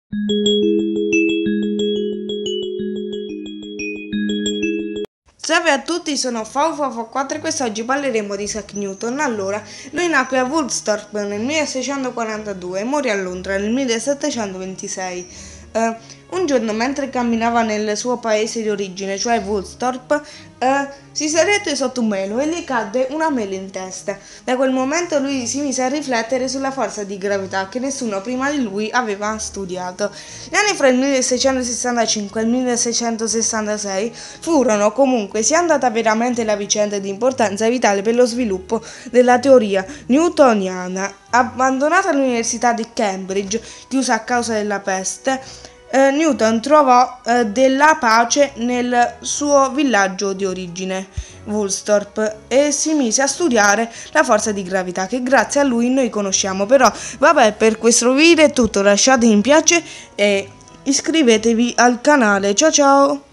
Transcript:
Salve a tutti, sono Fau4 e quest'oggi parleremo di Isaac Newton. Allora, lui nacque a Woolsthorpe nel 1642 e morì a Londra nel 1726. Un giorno, mentre camminava nel suo paese di origine, cioè Woolsthorpe, si sedette sotto un melo e gli cadde una mela in testa. Da quel momento lui si mise a riflettere sulla forza di gravità che nessuno prima di lui aveva studiato. Gli anni fra il 1665 e il 1666 furono comunque sia andata veramente la vicenda di importanza vitale per lo sviluppo della teoria newtoniana. Abbandonata l'università di Cambridge, chiusa a causa della peste, Newton trovò della pace nel suo villaggio di origine, Woolsthorpe, e si mise a studiare la forza di gravità che grazie a lui noi conosciamo. Però vabbè, per questo video è tutto, lasciate mi piace e iscrivetevi al canale. Ciao ciao!